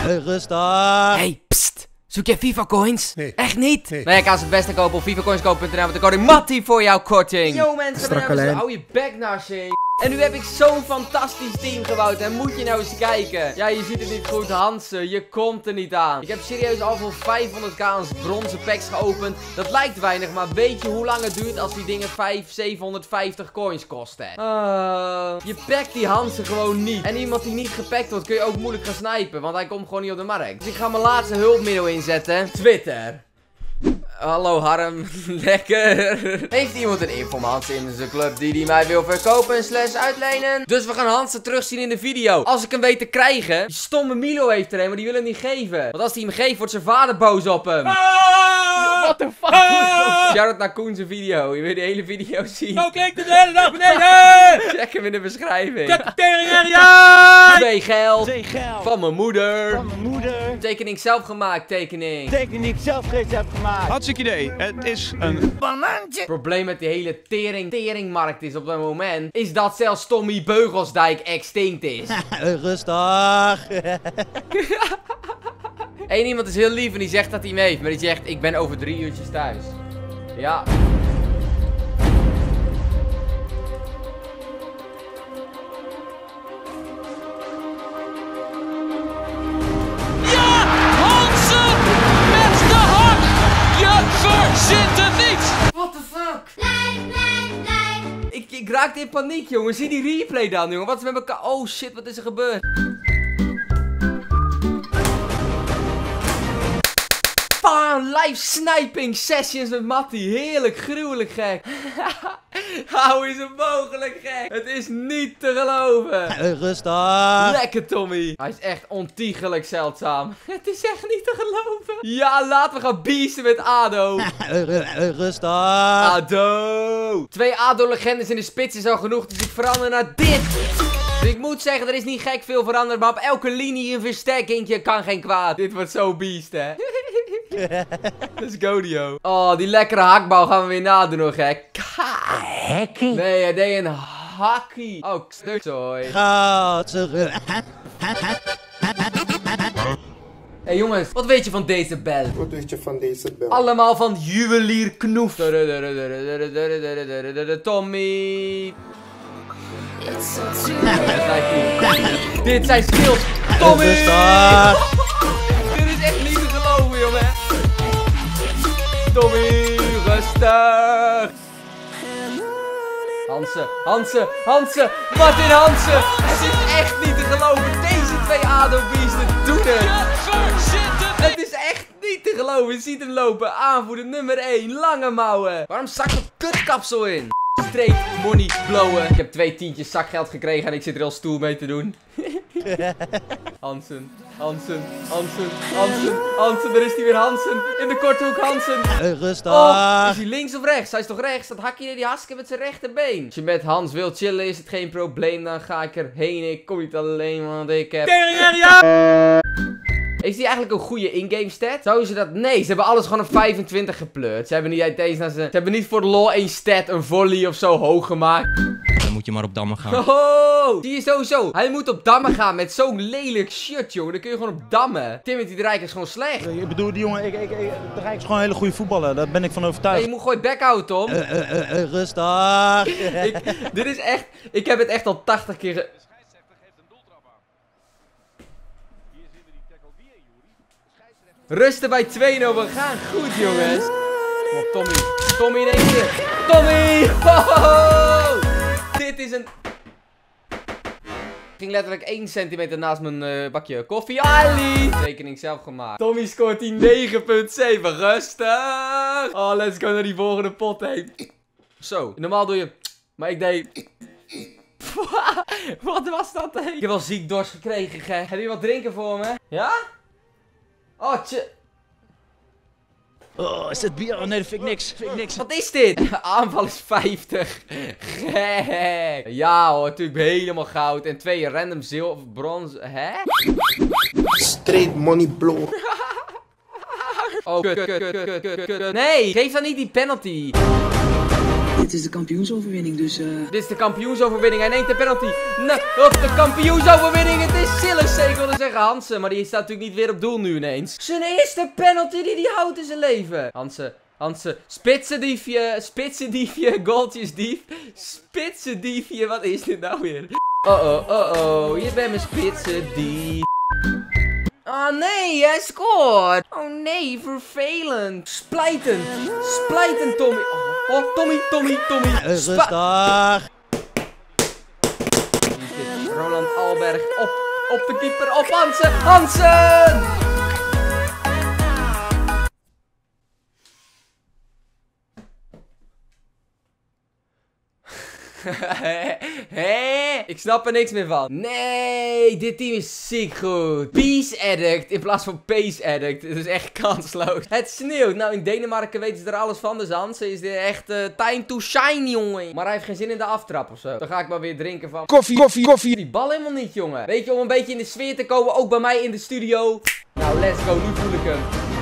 Rustig. Hey, pst. Zoek jij FIFA coins? Nee. Echt niet? Nee. Nee, ik kan ze het beste kopen op fifacoinskoop.nl met de code Mattie voor jouw korting. Yo mensen, Strakke lijn. hou je bek naar zee. En nu heb ik zo'n fantastisch team gebouwd. En moet je nou eens kijken. Ja, je ziet het niet goed, Hansen. Je komt er niet aan. Ik heb serieus al voor 500k aan bronzen packs geopend. Dat lijkt weinig, maar weet je hoe lang het duurt als die dingen 750 coins kosten? Je pakt die Hansen gewoon niet. En iemand die niet gepakt wordt kun je ook moeilijk gaan snipen. Want hij komt gewoon niet op de markt. Dus ik ga mijn laatste hulpmiddel inzetten. Twitter. Hallo Harm, lekker. Heeft iemand een informatie in zijn club die mij wil verkopen / uitlenen? Dus we gaan Hansen terugzien in de video. Als ik hem weet te krijgen. Die stomme Milo heeft er een, maar die wil hem niet geven. Want als hij hem geeft, wordt zijn vader boos op hem. What the fuck? Shout-out naar Koen zijn video. Je wil de hele video zien. Nou, kijk de hele dag beneden! Check hem in de beschrijving. Check de tering area! 2 geld. 2 geld. Van mijn moeder. Van mijn moeder. Tekening zelf gemaakt, tekening. Tekening die ik zelf steeds heb gemaakt. Hartstikke idee. Het is een Banaantje. Het probleem met die hele teringmarkt is op dat moment, is dat zelfs Tommy Beugelsdijk extinct is. Rustig. Eén iemand is heel lief en die zegt dat hij hem heeft, maar die zegt ik ben over 3 uurtjes thuis. Ja. Hansen met de hak! Je verzint het niet! What the fuck? Ik raakte in paniek, jongen. Zie die replay dan, jongen. Wat is met elkaar? Oh shit, wat is er gebeurd? Live sniping sessions met Mattie. Heerlijk, gruwelijk gek. Hoe is het mogelijk gek? Het is niet te geloven. Rustig. Lekker Tommy. Hij is echt ontiegelijk zeldzaam. Het is echt niet te geloven. Ja, laten we gaan beasten met Ado. Rustig. Ado. 2 Ado-legendes in de spits is al genoeg, dus ik verander naar dit. Dus ik moet zeggen, er is niet gek veel veranderd, maar op elke linie een versterkingje kan geen kwaad. Dit wordt zo beast, hè. Let's go, Dio. Oh, die lekkere hakbal gaan we weer nadoen nog, hè. Hekkie. Nee, hij deed een hakkie. Oh, sorry. Gaat ze. Hey jongens, wat weet je van deze bel? Wat weet je van deze bel? Allemaal van juwelier Knoef. Tommy. Dit zijn skills. Tommy. Rustig. Dit is echt niet te geloven, jongen. Tommy, rustig. Hansen. Martin Hansen. Het is echt niet te geloven. Deze 2 Ado-beesten doen het. Het is echt niet te geloven. Je ziet hem lopen. Aanvoerder nummer 1. Lange mouwen. Waarom zakt dat kutkapsel in? Straight money blowen. Ik heb 2 tientjes zakgeld gekregen en ik zit er al stoel mee te doen. Hansen. Daar is hij weer, Hansen. In de korte hoek, Hansen. Rustig. Oh, is hij links of rechts? Hij is toch rechts? Dat hakje die haske met zijn rechterbeen. Als je met Hans wilt chillen is het geen probleem. Dan ga ik erheen. Ik kom niet alleen, want ik heb... Tering area! Is die eigenlijk een goede in-game stat? Zouden ze dat? Nee, ze hebben alles gewoon op 25 gepleurd. Ze hebben niet voor de lol een stat, een volley of zo hoog gemaakt. Dan moet je maar op dammen gaan. Oh, zie je sowieso. Hij moet op dammen gaan met zo'n lelijk shirt, jongen. Dan kun je gewoon op dammen. Timothy de Rijk is gewoon slecht. Ik bedoel, die jongen, de Rijk is gewoon een hele goede goedballer. Daar ben ik van Hey, overtuigd. je moet gewoon je bek houden, Tom. Rustig. Dit is echt... Ik heb het echt al 80 keer Rusten bij 2-0. We gaan goed, jongens. Kom op, Tommy. Tommy in één keer. Tommy! Oh! Dit is een... Ik ging letterlijk 1 centimeter naast mijn bakje koffie. Ali! Tekening zelf gemaakt. Tommy scoort die 9,7. Rustig! Oh, let's go naar die volgende pot heen. Zo. Normaal doe je... Maar ik deed... Wat was dat, hé? Ik heb wel ziek dorst gekregen, gek. Heb je wat drinken voor me? Ja? Oh, tje... Oh, is dit bier? Oh nee, dat vind ik niks. Wat is dit? Aanval is 50. Gek. Ja hoor, natuurlijk helemaal goud. En 2 random zilver, brons. Hè? Straight money blow. Oh, kut. Nee, geef dan niet die penalty. dit is de kampioensoverwinning, dus Dit is de kampioensoverwinning. Hij neemt de penalty. Op de kampioensoverwinning. Het is Sillissen. Ik wilde zeggen Hansen, maar die staat natuurlijk niet weer op doel nu ineens. Zijn eerste penalty die hij houdt in zijn leven. Hansen, spitsendiefje, goaltjesdief, spitsendiefje, wat is dit nou weer? Oh, je bent mijn spitsendief. Oh nee, hij scoort. Oh nee, vervelend. Splijten, Tommy. Oh, Tommy. Rustig. Roland Alberg, op de keeper, op Hansen. Ik snap er niks meer van. Nee, dit team is ziek goed. Peace Addict in plaats van Pace Addict. Het is echt kansloos. Het sneeuwt. Nou, in Denemarken weten ze er alles van. Dus Hansen is dit echt time to shine, jongen. Maar hij heeft geen zin in de aftrap of zo. Dan ga ik maar weer drinken van koffie. Die bal helemaal niet, jongen. Weet je, om een beetje in de sfeer te komen. Ook bij mij in de studio. Nou, let's go. Nu voel ik hem.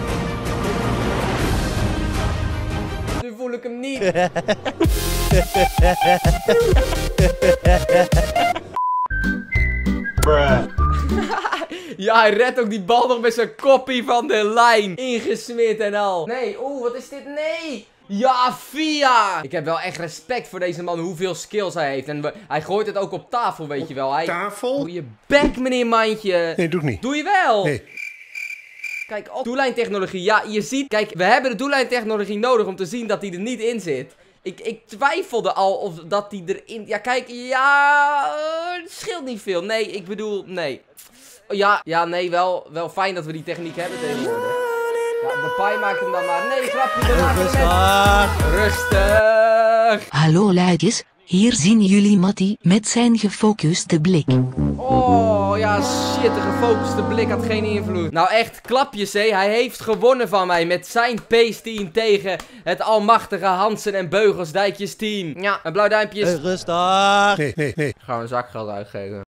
Nu voel ik hem niet. Ja, hij redt ook die bal nog met zijn koppie van de lijn. Ingesmeerd en al. Nee, wat is dit? Nee. Ja, Via. Ik heb wel echt respect voor deze man, hoeveel skills hij heeft. En hij gooit het ook op tafel, weet je wel. Tafel? Doe je bek, meneer Mandje. Nee, doe ik niet. Doe je wel? Nee. Kijk, doellijntechnologie. Ja, je ziet. Kijk, we hebben de doellijntechnologie nodig om te zien dat hij er niet in zit. Ik twijfelde al of dat die erin... Ja, kijk, het scheelt niet veel. Nee, ik bedoel, nee. Ja, nee, wel fijn dat we die techniek hebben tegenwoordig. Ja, de paai maakt hem dan maar. Nee, grapje, we maken hem rustig. Hallo luidjes, hier zien jullie Matty met zijn gefocuste blik. Oh, ja, shit, de gefocuste blik had geen invloed. Nou, echt, klapjes, hé. Hij heeft gewonnen van mij met zijn pace team tegen het almachtige Hansen en Beugelsdijkjes team. Ja, een blauw duimpje. Rustig. Nee. Gaan we een zakgeld uitgeven.